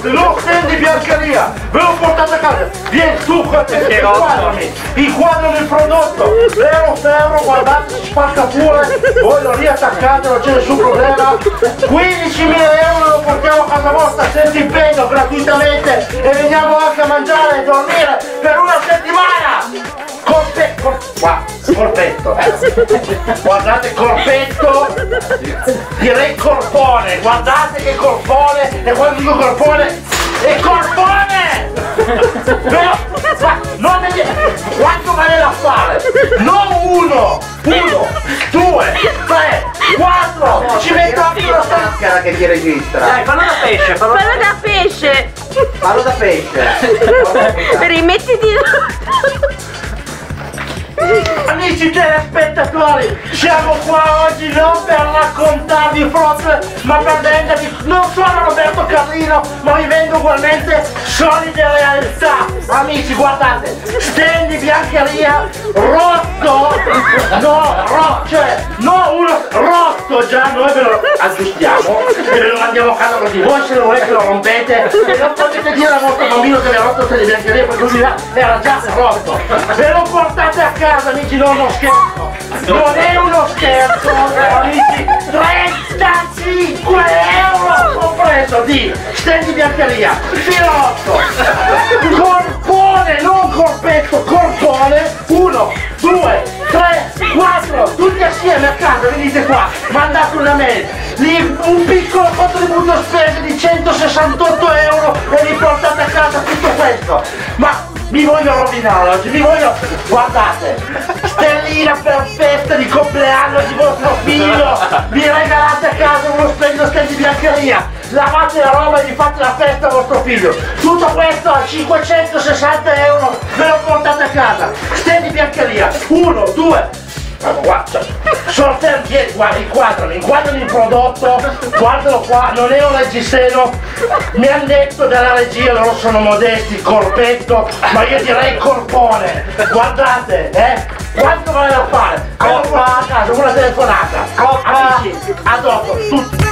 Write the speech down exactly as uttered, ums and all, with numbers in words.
lo stand di biancheria, ve lo portate a casa, vieni tu, inquadrami, inquadrami il prodotto, vero ferro, guardate, si spacca pure, voi lo riattaccate, non c'è nessun problema, quindicimila euro lo portiamo a casa vostra senza impegno, gratuitamente, e veniamo anche a mangiare e dormire per una settimana! Corpe... Cor... Qua, corpetto, guardate corpetto, direi corpone, guardate che corpone, e quando dico corpone, è corpone! Però, ma non mi viene, quanto vale da fare? Non uno, uno, due, tre, quattro, ci metto anche la maschera che ti registra. Dai, fallo da pesce, fallo, Fallo da pesce. Fallo da pesce. Rimettiti. Amici telespettatori, siamo qua oggi non per raccontarvi frode, ma per vendervi, non sono Roberto Carlino, ma vi vendo ugualmente solide realtà. Amici, guardate, stand di biancheria rotto, no, ro, cioè, no, uno rotto già, noi ve lo aggiustiamo e ve lo mandiamo a casa così, voi se lo volete lo rompete e non potete dire al vostro bambino che vi ha rotto stand di biancheria perché lui era già rotto, ve lo portate a casa, amici, non uno scherzo, non è uno scherzo, amici, trentacinque euro compreso di stand di biancheria, filotto, corpone, non corpetto, corpone, uno, due, tre, quattro, tutti assieme a casa, venite qua, mandate una mail, lì un piccolo contributo spese di centosessantotto euro e vi portate a casa tutto questo, ma mi voglio rovinare oggi, mi voglio, guardate, stellina per festa di compleanno di vostro figlio, vi regalate a casa uno splendido stand di biancheria, lavate la roba e vi fate la festa a vostro figlio, tutto questo a cinquecentosessanta euro ve lo portate a casa, stand di biancheria, uno, due, guarda, sono fermi, guarda, inquadrami, inquadrami il prodotto, guardalo qua, non è un reggiseno, mi hanno detto dalla regia, loro sono modesti, corpetto, ma io direi corpone, guardate, eh, quanto vale da fare, ve lo portate a casa, una telefonata, amici, a dopo, tutti.